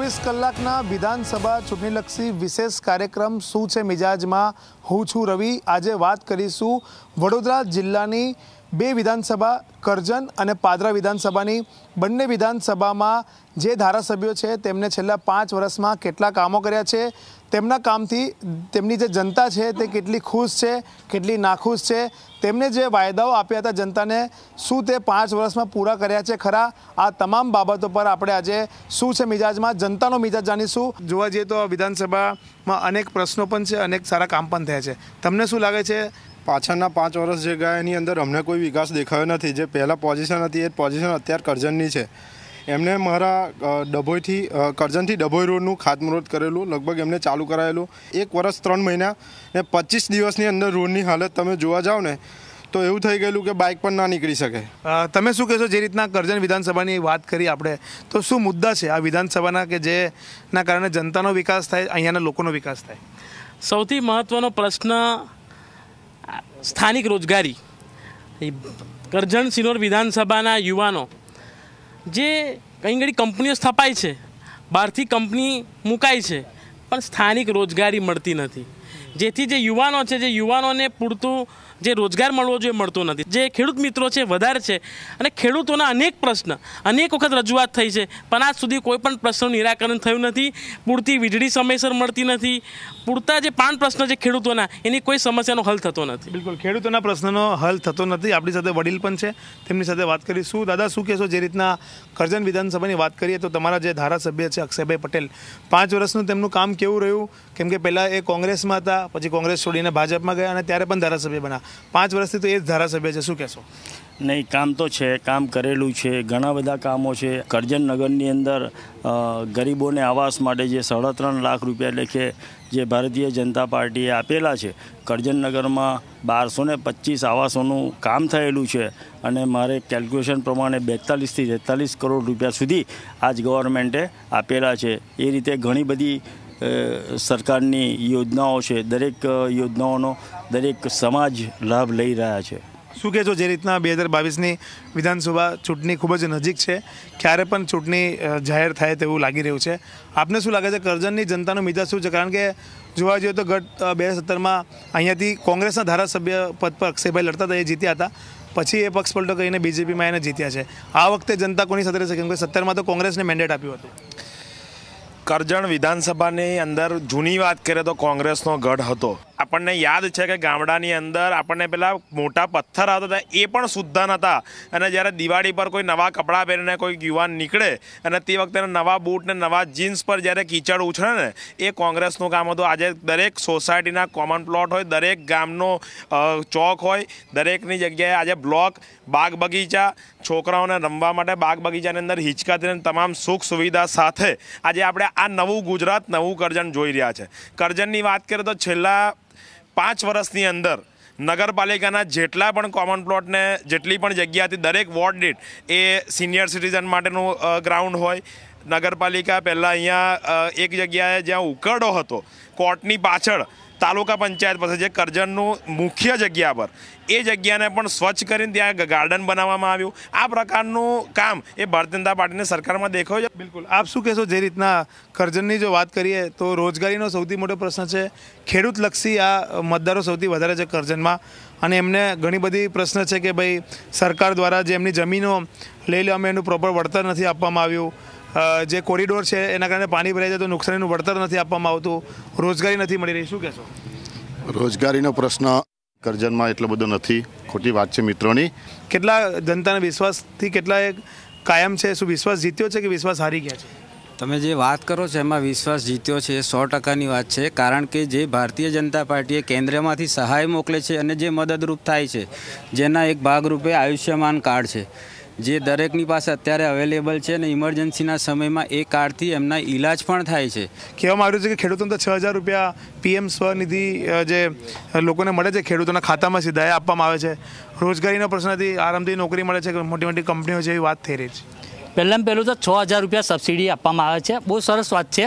ચોવીસ કલાકના વિધાનસભા ચૂંટણીલક્ષી વિશેષ કાર્યક્રમ શું છે મિજાજમાં હું છું રવિ। આજે વાત કરીશું વડોદરા જિલ્લાની બે વિધાનસભા કરજણ અને પાદરા વિધાનસભાની। બંને વિધાનસભામાં જે ધારાસભ્યો છે તેમને છેલ્લા 5 વર્ષમાં કેટલા કામો કર્યા છે, તેમના કામથી તેમની જે જનતા છે તે કેટલી ખુશ છે, કેટલી નાખુશ છે, તેમને જે વાયદાઓ આપ્યા હતા જનતાને શું તે 5 વર્ષમાં પૂરા કર્યા છે ખરા। આ તમામ બાબતો પર આપણે આજે શું છે મિજાજમાં જનતાનો મિજાજ જાણીશું। જોવા જઈએ તો વિધાનસભામાં અનેક પ્રશ્નો પણ છે, અનેક સારા કામ પણ થયા છે। તમને શું લાગે છે પાછળના 5 વર્ષ જે ગયા એની અંદર અમને કોઈ વિકાસ દેખાયો નથી। જે પહેલાં પોઝિશન હતી એ પોઝિશન અત્યારે કરજણની છે। એમને મારા ડભોઈથી કરજણથી ડભોઈ રોડનું ખાતમુહૂર્ત કરેલું, લગભગ એમને ચાલુ કરાયેલું 1 વર્ષ 3 મહિના ને 25 દિવસની અંદર રોડની હાલત તમે જોવા જાઓ ને તો એવું થઈ ગયેલું કે બાઇક પણ ના નીકળી શકે। તમે શું કહેશો, જે રીતના કરજણ વિધાનસભાની વાત કરી આપણે, તો શું મુદ્દા છે આ વિધાનસભાના કે જેના કારણે જનતાનો વિકાસ થાય, અહીંયાના લોકોનો વિકાસ થાય? સૌથી મહત્ત્વનો પ્રશ્ન સ્થાનિક રોજગારી। કરજણ સિનોર વિધાનસભાના યુવાનો જે કંઈ ઘણી કંપનીઓ સ્થપાય છે, બહારથી કંપની મુકાય છે, પણ સ્થાનિક રોજગારી મળતી નથી, જેથી જે યુવાનો છે, જે યુવાનોને પૂરતું જે રોજગાર મળવો જોઈએ મળતો નથી। જે ખેડૂત મિત્રો છે વધારે છે અને ખેડૂતોના અનેક પ્રશ્ન અનેક વખત રજૂઆત થઈ છે, પણ આજ સુધી કોઈ પણ પ્રશ્નનું નિરાકરણ થયું નથી। પૂરતી વીજળી સમયસર મળતી નથી, પૂરતા જે 5 પ્રશ્ન છે ખેડૂતોના એની કોઈ સમસ્યાનો હલ થતો નથી। બિલકુલ, ખેડૂતોના પ્રશ્નનો હલ થતો નથી। આપણી સાથે વડીલ પણ છે, તેમની સાથે વાત કરીશું। દાદા, શું કહેશો, જે રીતના કરજણ વિધાનસભાની વાત કરીએ તો તમારા જે ધારાસભ્ય છે અક્ષયભાઈ પટેલ, 5 વર્ષનું તેમનું કામ કેવું રહ્યું? કેમ કે પહેલાં એ કોંગ્રેસમાં હતા, પછી કોંગ્રેસ છોડીને ભાજપમાં ગયા અને ત્યારે પણ ધારાસભ્ય બન્યા। 5 વર્ષથી તો એ જ ધારાસભ્ય છે, શું કહેશો? નહીં, કામ તો છે, કામ કરેલું છે, ઘણા બધા કામો છે। કરજણ નગરની અંદર ગરીબોને આવાસ માટે જે 3.5 લાખ રૂપિયા લેખે જે ભારતીય જનતા પાર્ટીએ આપેલા છે, કરજણ નગરમાં 1225 આવાસોનું કામ થયેલું છે અને મારે કેલ્ક્યુલેશન પ્રમાણે 42 થી 43 કરોડ રૂપિયા સુધી આજ ગવર્મેન્ટે આપેલા છે। એ રીતે ઘણી બધી સરકારની યોજનાઓ છે, દરેક યોજનાઓનો દરેક સમાજ લાભ લઈ રહ્યા છે। શું કહેશો, જે રીતના 2022ની વિધાનસભા ચૂંટણી ખૂબ જ નજીક છે, ક્યારે પણ ચૂંટણી જાહેર થાય તેવું લાગી રહ્યું છે, આપને શું લાગે છે કરજણની જનતાનો મિજાજ શું છે? કારણ કે જોવા જઈએ તો ગત 2017માં અહીંયાથી કોંગ્રેસના ધારાસભ્ય પદ પર અક્ષયભાઈ લડતા હતા, એ જીત્યા હતા, પછી એ પક્ષ પલટો કરીને બીજેપીમાં એને જીત્યા છે। આ વખતે જનતા કોની સાથે રહેશે? કેમ કે 17માં તો કોંગ્રેસને મેન્ડેટ આપ્યું હતું। કરજણ વિધાનસભાની અંદર જૂની વાત કરીએ તો કોંગ્રેસનો ગઢ હતો। આપણને યાદ છે કે ગામડાની અંદર આપણને પેલા મોટા પથ્થર આવતા હતા, એ પણ શુદ્ધ નહોતા, અને જ્યારે દિવાળી પર કોઈ નવા કપડાં પહેરીને કોઈ યુવાન નીકળે અને તે વખતે નવા બૂટ ને નવા જીન્સ પર જ્યારે કીચડ ઉછળે ને, એ કોંગ્રેસનું કામ હતું। આજે દરેક સોસાયટીના કોમન પ્લોટ હોય, દરેક ગામનો ચોક હોય, દરેકની જગ્યાએ આજે બ્લોક, બાગ બગીચા, છોકરાઓને રમવા માટે બાગ બગીચાની અંદર હિંચકાતીને તમામ સુખ સુવિધા સાથે આજે આપણે આ નવું ગુજરાત, નવું કરજણ જોઈ રહ્યા છે। કરજણની વાત કરીએ તો છેલ્લા 5 વર્ષની અંદર નગરપાલિકાના જેટલા પણ કોમન પ્લોટને જેટલી પણ જગ્યા હતી, દરેક વોર્ડ દીઠ એ સિનિયર સિટીઝન માટેનું ગ્રાઉન્ડ હોય। નગરપાલિકા પહેલાં અહીંયા એક જગ્યાએ જ્યાં ઉકરડો હતો કોર્ટની પાછળ તાલુકા પંચાયત પાસે, જે કરજણનું મુખ્ય જગ્યા પર, એ જગ્યાને પણ સ્વચ્છ કરીને ત્યાં ગાર્ડન બનાવવામાં આવ્યું। આ પ્રકારનું કામ એ ભારતીય જનતા પાર્ટીની સરકારમાં દેખાયું છે। બિલકુલ, આપ શું કહેશો, જે રીતના કરજણની જો વાત કરીએ તો રોજગારીનો સૌથી મોટો પ્રશ્ન છે, ખેડૂતલક્ષી આ મતદારો સૌથી વધારે છે કરજણમાં, અને એમને ઘણી બધી પ્રશ્ન છે કે ભાઈ સરકાર દ્વારા જે એમની જમીનો લઈ લેવામાં એનું પ્રોપર વળતર નથી આપવામાં આવ્યું, જે કોરિડોર છે એના કારણે પાણી ભરાઈ જાય તો નુકસાનીનું વળતર નથી આપવામાં આવતું, રોજગારી નથી મળી રહી, શું કહેશો? રોજગારીનો પ્રશ્ન કરજણમાં એટલો બધો નથી, ખોટી વાત છે મિત્રોની। કેટલા જનતાના વિશ્વાસથી કેટલા કાયમ છે? શું વિશ્વાસ જીત્યો છે કે વિશ્વાસ હારી ગયા છે? તમે જે વાત કરો છો એમાં વિશ્વાસ જીત્યો છે, 100%ની વાત છે। કારણ કે જે ભારતીય જનતા પાર્ટીએ કેન્દ્રમાંથી સહાય મોકલે છે અને જે મદદરૂપ થાય છે, જેના એક ભાગરૂપે આયુષ્યમાન કાર્ડ છે, જે દરેકની પાસે અત્યારે અવેલેબલ છે, અને ઇમરજન્સીના સમયમાં એ કાર્ડથી એમના ઈલાજ પણ થાય છે। કહેવામાં આવ્યું છે કે ખેડૂતોને તો 6,000 રૂપિયા PM સ્વનિધિ જે લોકોને મળે છે ખેડૂતોના ખાતામાં સીધા એ આપવામાં આવે છે। રોજગારીનો પ્રશ્નથી આરામથી નોકરી મળે છે, મોટી મોટી કંપનીઓ જેવી વાત થઈ રહી છે। પહેલાં તો 6,000 રૂપિયા સબસિડી આપવામાં આવે છે, બહુ સરસ વાત છે।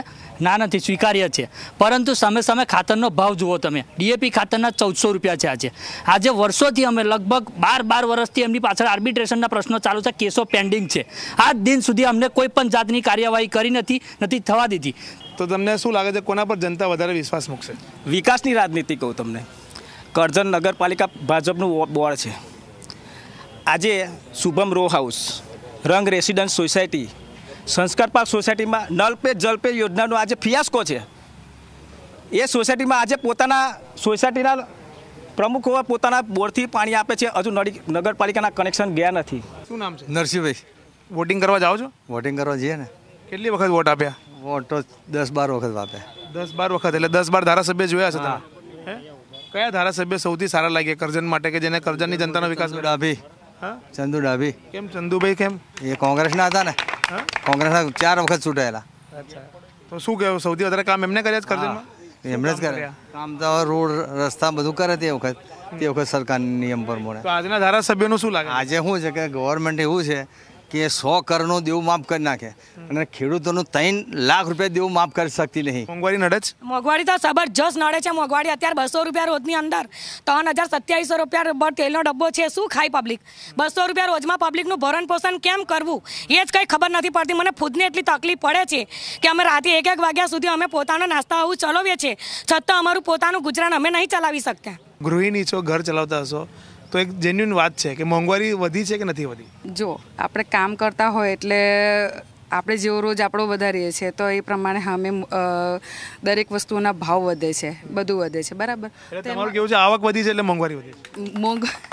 ના નથી, સ્વીકાર્ય છે, પરંતુ સામે સામે ખાતરનો ભાવ જુઓ તમે. ડીએપી ખાતરના 1400 રૂપિયા છે આજે વર્ષોથી અમે લગભગ 12 વર્ષથી એમની પાછળ આર્બિટ્રેશનના પ્રશ્નો ચાલુ છે, કેસો પેન્ડિંગ છે. આજ દિન સુધી અમને કોઈ પણ જાતની કાર્યવાહી કરી નથી થવા દીધી. તો તમને શું લાગે છે કોના પર જનતા વધારે વિશ્વાસ મૂકશે? વિકાસની રાજનીતિ કહું તમને, કરજણ નગરપાલિકા ભાજપનું બોર્ડ છે. આજે Shubham row house, Rang residence society, Sanskar park સોસાયટીમાં નલ પે જલ પે યોજનાનો આજે ફિયાસ્કો છે. એ સોસાયટીમાં આજે પોતાના સોસાયટીના પ્રમુખો પોતાના બોર્ડથી પાણી આપે છે, હજુ નગરપાલિકાના કનેક્શન ગયા નથી. શું નામ છે? નરસિંહભાઈ. વોટિંગ કરવા જાઓ છો? વોટિંગ કરવા જઈએ ને. કેટલી વખત વોટ આપ્યા? વોટ તો 10-12 વખત આપ્યા. 10-12 વખત, એટલે 10-12 ધારાસભ્ય જોયા છે તમે? કયા ધારાસભ્ય સૌથી સારા લાગે કરજણ માટે, કે જેને કરજણની જનતાનો વિકાસ? ડાભી. ચંદુ ડાભી. કેમ ચંદુભાઈ? કેમ? એ કોંગ્રેસના હતા ને, કોંગ્રેસના 4 વખત ચૂંટાયેલા. તો શું કહેવું, સૌથી વધારે કામ એમને કર્યા છે કરજણમાં? એમણે જ કર્યા કામ. તો રોડ રસ્તા બધું કરે તે વખત સરકારના નિયમ પ્રમાણે. તો આજના ધારાસભ્યોનું શું લાગે? આજે શું છે કે ગવર્મેન્ટ એવું છે કે 100 કરોડનું દેવું માફ કરી નાખે અને ખેડૂતોનું 3 લાખ રૂપિયા દેવું માફ કરી શકતી નહીં. મોંઘવારી નડે છે? મોંઘવારી તો જબરજસ્ત નડે છે. મોંઘવારી અત્યારે 200 રૂપિયા રોજની અંદર 3027 રૂપિયા તેલનો ડબ્બો છે. શું ખાય પબ્લિક? 200 રૂપિયા રોજમાં પબ્લિકનું ભરણ પોષણ કેમ કરવું એ જ કંઈ ખબર નથી પડતી. મને ખુદને એટલી તકલીફ પડે છે કે અમે રાતે 1-1 વાગ્યા સુધી અમે પોતાનો નાસ્તા આવું ચલાવીએ છીએ, છતાં અમારું પોતાનું ગુજરાન અમે નહીં ચલાવી શકતા. ગૃહિણી છો, ઘર ચલાવતા હશો, તો એક જેન્યુઇન વાત છે કે મોંઘવારી વધી છે કે નથી વધી? જો આપણે કામ કરતા હોય એટલે આપણે જેવો રોજ આપણો વધારીએ છીએ તો એ પ્રમાણે અમે દરેક વસ્તુના ભાવ વધે છે, બધું વધે છે, બરાબર. તમારું કેવું છે આવક વધી છે એટલે મોંઘવારી વધી છે?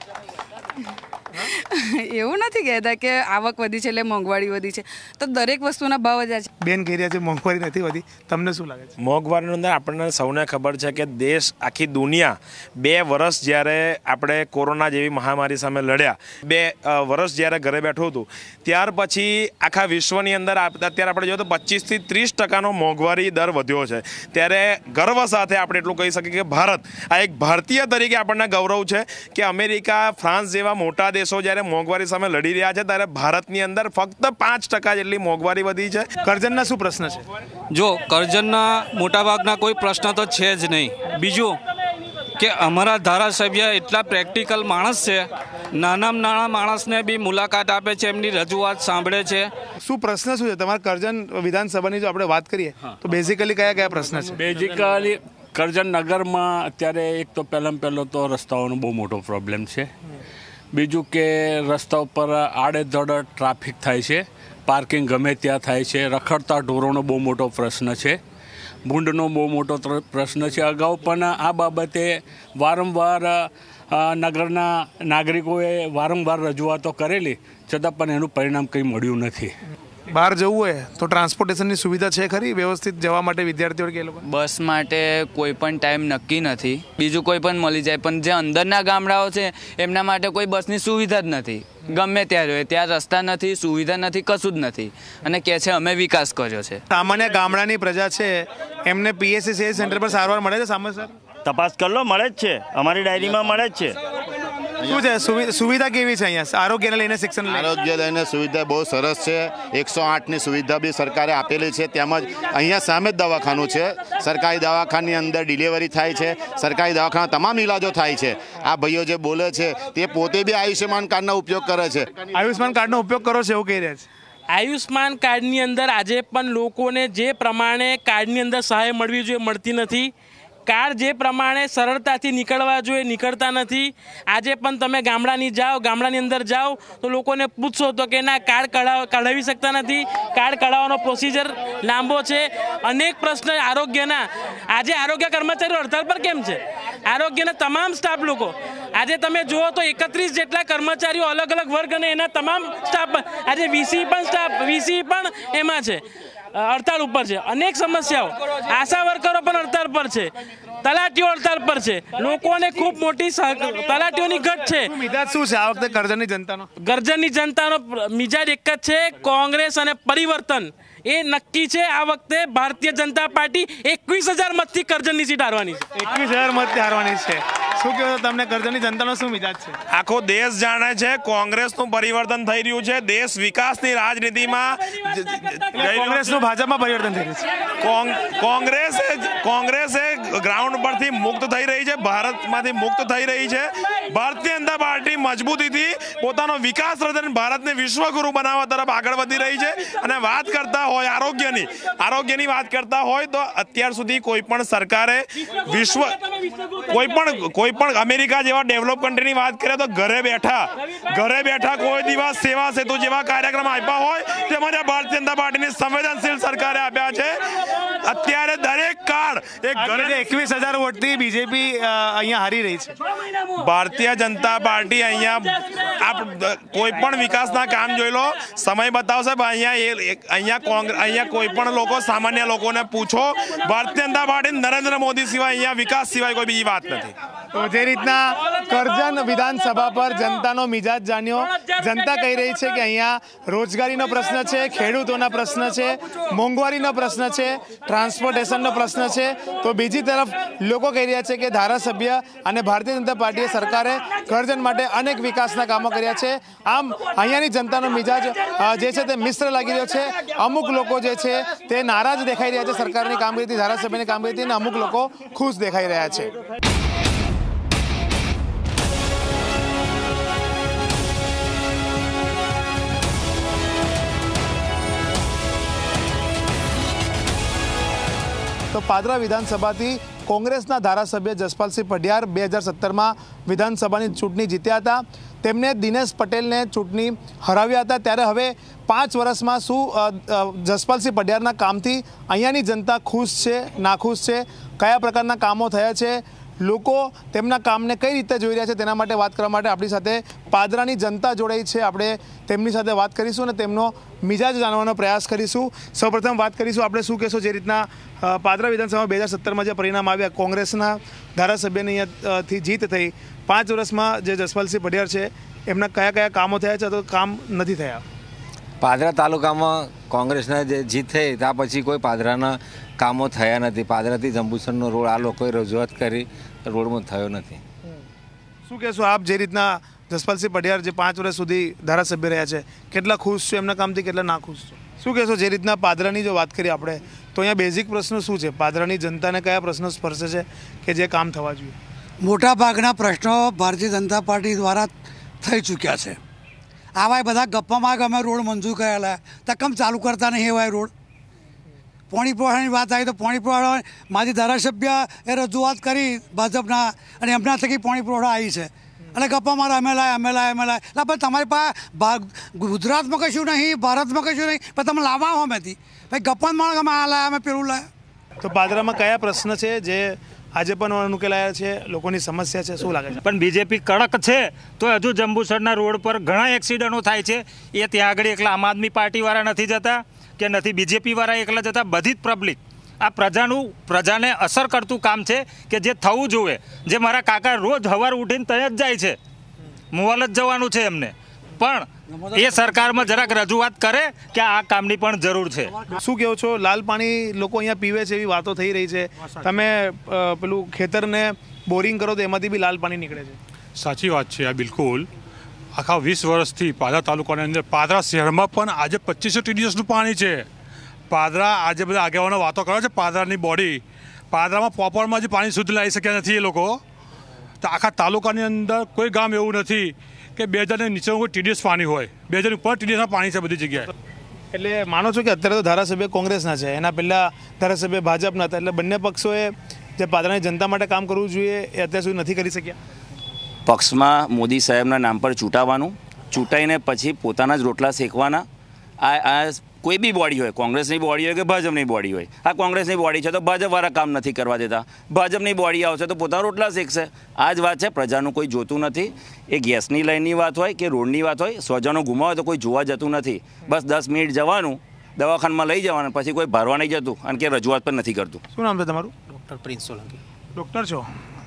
એવું નથી કહેતા કે આવક વધી છે એટલે મોંઘવારી વધી છે, તો દરેક વસ્તુના ભાવ વધ્યા છે. બેન કહી રહ્યા છે મોંઘવારી નથી વધી, તમને શું લાગે છે? મોંઘવારીની અંદર આપણને સૌને ખબર છે કે દેશ, આખી દુનિયા 2 વર્ષ જ્યારે આપણે કોરોના જેવી મહામારી સામે લડ્યા, 2 વર્ષ જ્યારે ઘરે બેઠું હતું, ત્યાર પછી આખા વિશ્વની અંદર અત્યારે આપણે જોઈએ તો 25 થી 30% મોંઘવારી દર વધ્યો છે. ત્યારે ગર્વ સાથે આપણે એટલું કહી શકીએ કે ભારત, આ એક ભારતીય તરીકે આપણને ગૌરવ છે કે અમેરિકા, ફ્રાન્સ જેવા મોટા દેશો જ્યારે મોંઘવારી સામે લડી રહ્યા છે ત્યારે ભારતની અંદર ફક્ત 5% જેટલી મોંઘવારી વધી છે. કરજણના શું પ્રશ્ન છે? જો કરજણના મોટાભાગના કોઈ પ્રશ્ન તો છે જ નહીં. બીજું કે અમારા ધારાસભ્ય એટલા પ્રેક્ટિકલ માણસ છે, નાના માણસને બી મુલાકાત આપે છે, એમની રજૂઆત સાંભળે છે. શું પ્રશ્ન શું છે તમારા કરજણ વિધાનસભાની? જો આપણે વાત કરીએ તો બેઝિકલી કયા પ્રશ્ન છે? બેઝિકલી કરજણ નગરમાં અત્યારે એક તો પહેલો તો રસ્તાઓનો બહુ મોટો પ્રોબ્લેમ છે. બીજું કે રસ્તા ઉપર આડેધડ ટ્રાફિક થાય છે, પાર્કિંગ ગમે ત્યાં થાય છે, રખડતા ઢોરોનો બહુ મોટો પ્રશ્ન છે, ભૂંડનો બહુ મોટો પ્રશ્ન છે. અગાઉ પણ આ બાબતે વારંવાર નગરના નાગરિકોએ વારંવાર રજૂઆતો કરેલી, છતાં પણ એનું પરિણામ કંઈ મળ્યું નથી. બહાર જવું હોય તો ટ્રાન્સપોર્ટેશનની સુવિધા છે ખરી વ્યવસ્થિત જવા માટે વિદ્યાર્થીઓ કે લોકો? બસ માટે કોઈ પણ ટાઈમ નક્કી નથી, બીજું કોઈ પણ મળી જાય, પણ જે અંદરના ગામડાઓ છે એમના માટે કોઈ બસની સુવિધા જ નથી. ગમે ત્યારે હોય ત્યાં રસ્તા નથી, સુવિધા નથી, કશું જ નથી, અને કહે છે અમે વિકાસ કર્યો છે. સામાન્ય ગામડાની પ્રજા છે એમને પીએસસી સેન્ટર પર સારવાર મળે છે? સામે સર તપાસ કરી લો, મળે જ છે, અમારી ડાયરીમાં મળે જ છે. શું છે સુવિધા કેવી છે અહીંયા આરોગ્યને લઈને, શિક્ષણ આરોગ્ય લઈને સુવિધા બહુ સરસ છે. 108ની સુવિધા બી સરકારે આપેલી છે. તેમજ અહીંયા સામે જ દવાખાનું છે. સરકારી દવાખાની અંદર ડિલિવરી થાય છે, સરકારી દવાખાના તમામ ઇલાજો થાય છે. આ ભાઈઓ જે બોલે છે તે પોતે બી આયુષ્યમાન કાર્ડનો ઉપયોગ કરે છે. આયુષ્યમાન કાર્ડનો ઉપયોગ કરો છો એવું કહી રહ્યા છે? આયુષ્માન કાર્ડની અંદર આજે પણ લોકોને જે પ્રમાણે કાર્ડની અંદર સહાય મળવી જોઈએ મળતી નથી. કાર્ડ જે પ્રમાણે સરળતાથી નીકળવા જોઈએ નીકળતા નથી. આજે પણ તમે ગામડાની અંદર જાઓ તો લોકોને પૂછશો તો કે ના કાર્ડ કઢાવી શકતા નથી, કાર્ડ કઢાવવાનો પ્રોસિજર લાંબો છે. અનેક પ્રશ્ન આરોગ્યના, આજે આરોગ્ય કર્મચારીઓ હડતાલ પર કેમ છે? આરોગ્યના તમામ સ્ટાફ લોકો, આજે તમે જુઓ તો 31 જેટલા કર્મચારીઓ અલગ અલગ વર્ગ અને એના તમામ સ્ટાફ, આજે વીસી પણ એમાં છે, હડતાળ ઉપર છે. અનેક સમસ્યાઓ, આશા વર્કરો પણ હડતાળ પર છે, તલાટીઓ હડતાળ પર છે. લોકોને ખૂબ મોટી તલાટીઓની ઘટ છે. મિજાજ શું છે આ વખતે કરજણની જનતાનો? કરજણની જનતાનો મિજાજ એક જ છે, કોંગ્રેસ અને પરિવર્તન. એ નક્કી છે આ વખતે ભારતીય જનતા પાર્ટી 21,000 મતથી કરજણની સીટ હારવાની છે. 21,000 મતથી હારવાની છે. શું કહો છો તમને, કરજણની જનતાનો શું મિજાજ છે? આખો દેશ જાણે છે કોંગ્રેસનું પરિવર્તન થઈ રહ્યું છે. દેશ વિકાસની રાજનીતિમાં કોંગ્રેસનું ભાજપમાં પરિવર્તન થઈ રહ્યું છે. કોંગ્રેસે ગ્રાઉન્ડ પરથી મુક્ત થઈ રહી છે, ભારતમાંથી મુક્ત થઈ રહી છે. ભારતીય જનતા પાર્ટી મજબૂતીથી પોતાનો વિકાસ રચન ભારતને વિશ્વગુરુ બનાવવા તરફ આગળ વધી રહી છે. અને વાત કરતા હોય આરોગ્યની વાત કરતા હોય તો અત્યાર સુધી કોઈ પણ સરકારે કોઈ પણ અમેરિકા જેવા ડેવલપ કન્ટ્રીની વાત કરીએ તો ઘરે બેઠા કોઈ દિવસ સેવા સેતુ જેવા કાર્યક્રમ આપ્યા હોય તે મને ભારતીય જનતા પાર્ટીની સંવેદનશીલ સરકારે આપ્યા છે. અત્યારે દરેક કાર્ડ એક ઘરે 21,000 વોટથી બીજેપી અહીંયા હારી રહી છે. ભારતીય જનતા પાર્ટી અહીંયા કોઈ પણ વિકાસના કામ જોઈ લો, સમય બતાવશે. અહીંયા કોઈ પણ લોકો, સામાન્ય લોકોને પૂછો, ભારતીય જનતા પાર્ટી નરેન્દ્ર મોદી સિવાય અહીંયા વિકાસ સિવાય કોઈ બીજી વાત નથી. તો જે રીતના કરજણ વિધાનસભા પર જનતાનો મિજાજ જાણ્યો, જનતા કહી રહી છે કે અહીંયા રોજગારીનો પ્રશ્ન છે, ખેડૂતોના પ્રશ્ન છે, મોંઘવારીનો પ્રશ્ન છે, ટ્રાન્સપોર્ટેશનનો પ્રશ્ન છે. તો બીજી તરફ લોકો કહી રહ્યા છે કે ધારાસભ્ય અને ભારતીય જનતા પાર્ટીએ સરકારે કરજણ માટે અનેક વિકાસના કામો કર્યા છે. આમ અહીંયાની જનતાનો મિજાજ જે છે તે મિશ્ર લાગી રહ્યો છે. અમુક લોકો જે છે તે નારાજ દેખાઈ રહ્યા છે સરકારની કામગીરીથી, ધારાસભ્યની કામગીરીથી, અને અમુક લોકો ખુશ દેખાઈ રહ્યા છે. તો પાદરા વિધાનસભાથી કોંગ્રેસના ધારાસભ્ય જસપાલસિંહ પઢિયાર 2017માં વિધાનસભાની ચૂંટણી જીત્યા હતા. તેમને દિનેશ પટેલને ચૂંટણી હરાવ્યા હતા. ત્યારે હવે 5 વર્ષમાં શું જસપાલસિંહ પઢિયારના કામથી અહીંયાની જનતા ખુશ છે, નાખુશ છે, કયા પ્રકારના કામો થયા છે, લોકો તેમના કામને કઈ રીતે જોઈ રહ્યા છે, તેના માટે વાત કરવા માટે આપણી સાથે પાદરાની જનતા જોડાઈ છે. આપણે તેમની સાથે વાત કરીશું અને તેમનો મિજાજ જાણવાનો પ્રયાસ કરીશું. સૌપ્રથમ વાત કરીશું, આપણે શું કહેશો, જે રીતના પાદરા વિધાનસભામાં 2017માં જે પરિણામ આવ્યા, કોંગ્રેસના ધારાસભ્યની અહીંયાથી જીત થઈ, 5 વર્ષમાં જે જસપાલસિંહ પઢિયાર છે એમના કયા કયા કામો થયા છે, તો કામ નથી થયા? પાદરા તાલુકામાં કોંગ્રેસના જે જીત થઈ ત્યાં પછી કોઈ પાદરાના કામો થયા નથી. પાદરાથી જંબુસરનો રોડ આ લોકોએ રજૂઆત કરી, રોડમાં થયો નથી. શું કહેશો આપ, જે રીતના જસપાલસિંહ પઢિયાર જે 5 વર્ષ સુધી ધારાસભ્ય રહ્યા છે, કેટલા ખુશ છો એમના કામથી, કેટલા નાખુશ છો? શું કહેશો, જે રીતના પાદરાની જો વાત કરીએ આપણે તો અહીંયા બેઝિક પ્રશ્નો શું છે, પાદરાની જનતાને કયા પ્રશ્નો સ્પર્શે છે કે જે કામ થવા જોઈએ? મોટાભાગના પ્રશ્નો ભારતીય જનતા પાર્ટી દ્વારા થઈ ચૂક્યા છે. આવા બધા ગપ્પામાં અમે રોડ મંજૂર કરેલા, તકમ ચાલુ કરતા નહીં એવા રોડ. પોણી પુરાવાની વાત આવી તો પોણી પુરાવા માજી ધારાસભ્ય એ રજૂઆત કરી ભાજપના, અને એમના થકી પોણી પુરાવા આવી છે. અને ગપ્પા મારા અમે પણ તમારી પાસે ગુજરાતમાં કશું નહીં, ભારતમાં કશું નહીં, પણ તમે લાવવા હો મેથી ભાઈ ગપ્પા માણસ અમે આ લાયા, અમે પેલું લાયા. તો પાદરામાં કયા પ્રશ્ન છે જે આજે પણ ઉકેલાયા છે, લોકોની સમસ્યા છે, શું લાગે છે? પણ બીજેપી કડક છે તો હજુ જંબુસરના રોડ પર ઘણા એક્સિડન્ટો થાય છે. એ ત્યાં આગળ એકલા આમ આદમી પાર્ટીવાળા નથી જતા કે નથી બીજેપીવાળા એકલા જતા, બધી જ પબ્લિક આ પ્રજાને અસર કરતું કામ છે કે જે થવું જોઈએ. જે મારા કાકા રોજ સવાર ઉઠીને ત્યાં જ જાય છે, મોવાલ જ જવાનું છે એમને, પણ એ સરકારમાં જરાક રજૂઆત કરે કે આ કામની પણ જરૂર છે. શું કહો છો, લાલ પાણી લોકો અહીંયા પીવે છે એવી વાતો થઈ રહી છે, તમે પેલું ખેતરને બોરિંગ કરો તો એમાંથી બી લાલ પાણી નીકળે છે? સાચી વાત છે આ બિલકુલ. આખા 20 વર્ષથી પાદરા તાલુકાની અંદર, પાદરા શહેરમાં પણ આજે 2500 TDSનું પાણી છે. પાદરા આજે બધા આગેવાનો વાતો કરે છે, પાદરાની બોડી, પાદરામાં પ્રોપરમાં જે પાણી શુદ્ધ લાવી શક્યા નથી એ લોકો. તો આખા તાલુકાની અંદર કોઈ ગામ એવું નથી કે 2000 નીચે કોઈ TDS પાણી હોય. 2000 ઉપર TDSના પાણી છે બધી જગ્યાએ. એટલે માનો છો કે અત્યારે તો ધારાસભ્ય કોંગ્રેસના છે, એના પહેલાં ધારાસભ્ય ભાજપના હતા, એટલે બંને પક્ષોએ જે પાદરાની જનતા માટે કામ કરવું જોઈએ એ અત્યાર સુધી નથી કરી શક્યા? પક્ષમાં મોદી સાહેબના નામ પર ચૂંટાવાનું, ચૂંટાઈને પછી પોતાના જ રોટલા શેકવાના. આ કોઈ બી બોડી હોય, કોંગ્રેસની બોડી હોય કે ભાજપની બોડી હોય, આ કોંગ્રેસની બોડી છે તો ભાજપવાળા કામ નથી કરવા દેતા, ભાજપની બોડી આવશે તો પોતાના રોટલા શેકશે. આ જ વાત છે, પ્રજાનું કોઈ જોતું નથી. એ ગેસની લાઈનની વાત હોય કે રોડની વાત હોય, સ્વજનો ગુમાવે તો કોઈ જોવા જતું નથી. બસ 10 મિનિટ જવાનું, દવાખાનામાં લઈ જવાનું, પછી કોઈ ભરવા નહીં જતું અને કે રજૂઆત પણ નથી કરતું. શું નામ છે તમારું? Doctor prince Solanki. ડૉક્ટર છો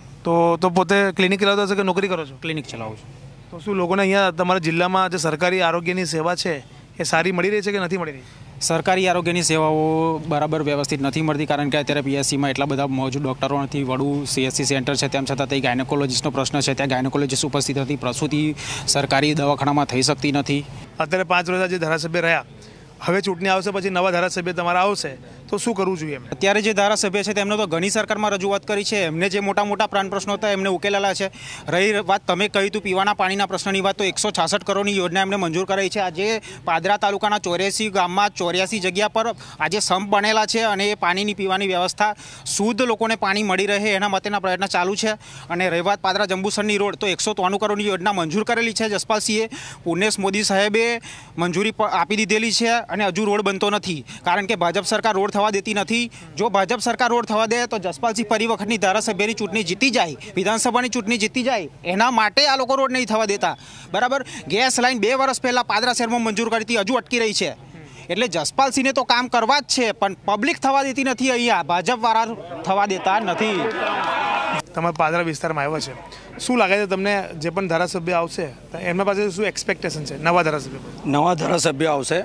તો પોતે ક્લિનિક ચલાવતા હશો કે નોકરી કરો છો? ક્લિનિક ચલાવું છું. તો શું લોકોને અહીંયા તમારા જિલ્લામાં જે સરકારી આરોગ્યની સેવા છે એ સારી મળી રહી છે કે નથી મળી રહી? સરકારી આરોગ્યની સેવાઓ બરાબર વ્યવસ્થિત નથી મળતી, કારણ કે અત્યારે પીએચસીમાં એટલા બધા મોજૂદ ડૉક્ટરો નથી. વડુ CHC સેન્ટર છે, તેમ છતાં તે ગાયનેકોલોજીસ્ટનો પ્રશ્ન છે, ત્યાં ગાયનેકોલોજીસ્ટ ઉપસ્થિત નથી. પ્રસૂતિ સરકારી દવાખાનામાં થઈ શકતી નથી. અત્યારે 5 વર્ષ જે ધારાસભ્ય રહ્યા, હવે ચૂંટણી આવશે પછી નવા ધારાસભ્ય તમારા આવશે તો શું કરવું જોઈએ? અત્યારે જે ધારાસભ્ય છે તેમને તો ઘણી સરકારમાં રજૂઆત કરી છે, એમને જે મોટા મોટા પ્રાણ પ્રશ્નો હતા એમને ઉકેલેલા છે. રહી વાત તમે કહ્યું હતું પીવાના પાણીના પ્રશ્નની વાત, તો 166 કરોડની યોજના એમને મંજૂર કરાઈ છે. આજે પાદરા તાલુકાના 84 ગામમાં 84 જગ્યા પર આજે સંપ બનેલા છે અને એ પાણીની પીવાની વ્યવસ્થા શુદ્ધ લોકોને પાણી મળી રહે એના માટેના પ્રયત્ન ચાલુ છે. અને રહી વાત પાદરા જંબુસરની રોડ, તો 193 કરોડની યોજના મંજૂર કરેલી છે. જસપાલસિંહે પુણ્યેશ મોદી સાહેબે મંજૂરી આપી દીધેલી છે અને હજુ રોડ બનતો નથી, કારણ કે ભાજપ સરકાર રોડ થવા દેતી નથી. જો ભાજપ સરકાર રોડ થવા દે તો જસપાલસિંહ ફરી વખતની ધારાસભ્યની ચૂંટણી જીતી જાય, વિધાનસભાની ચૂંટણી જીતી જાય, એના માટે આ લોકો રોડ નહીં થવા દેતા. બરાબર. ગેસ લાઈન 2 વર્ષ પહેલાં પાદરા શહેરમાં મંજૂર કરી હતી, હજુ અટકી રહી છે. એટલે જસપાલસિંહને તો કામ કરવા જ છે, પણ પબ્લિક થવા દેતી નથી. અહીંયા ભાજપવાળા થવા દેતા નથી. તમારા પાદરા વિસ્તારમાં આવ્યો છે, શું લાગે છે તમને જે પણ ધારાસભ્ય આવશે એમના પાસે શું એક્સપેક્ટેશન છે? નવા ધારાસભ્ય આવશે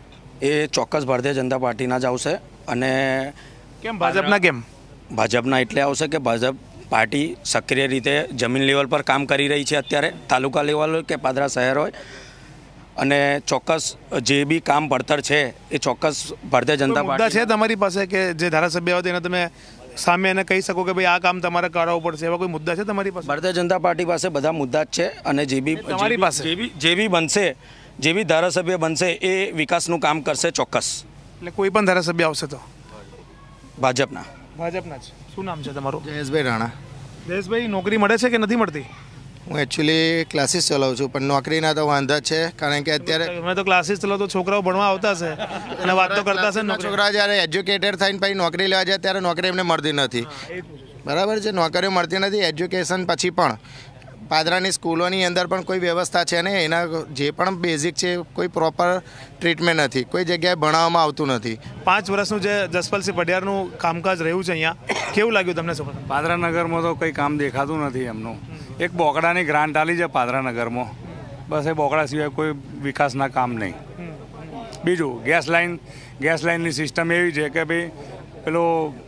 એ ચોક્કસ ભારતીય જનતા પાર્ટીના જ આવશે. અને કેમ ભાજપના? કેમ ભાજપના એટલે આવશે કે ભાજપ પાર્ટી સક્રિય રીતે જમીન લેવલ પર કામ કરી રહી છે અત્યારે, તાલુકા લેવલ હોય કે પાદરા શહેર હોય. અને ચોક્કસ જે બી કામ પડતર છે એ ચોક્કસ ભારતીય જનતા પાર્ટી છે તમારી પાસે કે જે ધારાસભ્ય આવે તેને તમે સામે એને કહી શકો કે ભાઈ આ કામ તમારે કરાવવું પડશે, એવા કોઈ મુદ્દા છે તમારી પાસે? ભારતીય જનતા પાર્ટી પાસે બધા મુદ્દા જ છે. અને જે બી તમારી પાસે જે બી બનશે, જે બી ધારાસભ્ય બનશે એ વિકાસનું કામ કરશે ચોક્કસ. એટલે કોઈ પણ ધારાસભ્ય આવશે તો ભાજપના જ. શું નામ છે તમારું? જયેશભાઈ રાણા. જયેશભાઈ, નોકરી મળે છે કે નથી મળતી? હું એકચ્યુઅલી ક્લાસીસ ચલાવું છું, પણ નોકરીના તો વાંધા જ છે, કારણ કે અત્યારે તમે તો ક્લાસીસ ચલાવો તો છોકરાઓ ભણવા આવતા હશે અને વાત તો કરતા હશે. છોકરા જ્યારે એજ્યુકેટેડ થઈને પછી નોકરી લેવા જાય ત્યારે નોકરી એમને મળતી નથી. બરાબર છે, નોકરીઓ મળતી નથી. એજ્યુકેશન પછી પણ પાદરાની સ્કૂલોની અંદર પણ કોઈ વ્યવસ્થા છે ને, એના જે પણ બેઝિક છે કોઈ પ્રોપર ટ્રીટમેન્ટ નથી, કોઈ જગ્યાએ ભણાવવામાં આવતું નથી. 5 વર્ષનું જે જસપાલસિંહ પઢિયારનું કામકાજ રહ્યું છે અહીંયા, કેવું લાગ્યું તમને? પાદરા નગરમાં તો કંઈ કામ દેખાતું નથી એમનું. એક બોકડાની ગ્રાન્ટ આલી છે પાદરા નગરમાં, બસ એ બોકડા સિવાય કોઈ વિકાસના કામ નહીં. બીજું ગેસ લાઇનની સિસ્ટમ એવી છે કે ભાઈ પેલો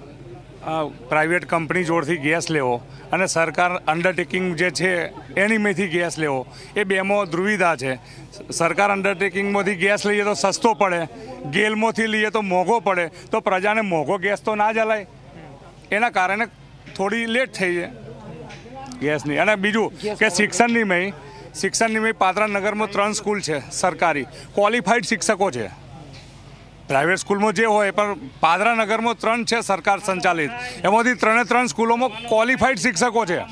પ્રાઇવેટ કંપની જોડથી ગેસ લેવો અને સરકાર અંડરટેકિંગ જે છે એની મેથી ગેસ લેવો, એ બેમાં ધ્રુવિધા છે. સરકાર અંડરટેકિંગમાંથી ગેસ લઈએ તો સસ્તો પડે, ગેલમાંથી લઈએ તો મોંઘો પડે, તો પ્રજાને મોંઘો ગેસ તો ના જલાય. એના કારણે થોડી લેટ થઈ છે ગેસની. અને બીજું કે શિક્ષણની પાદરા નગરમાં 3 સ્કૂલ છે સરકારી, ક્વોલિફાઈડ શિક્ષકો છે. પ્રાઇવેટ સ્કૂલમાં જે હોય પણ પાદરા નગરમાં 3 છે સરકાર સંચાલિત, એમાંથી 3 સ્કૂલોમાં ક્વોલિફાઈડ શિક્ષકો છે.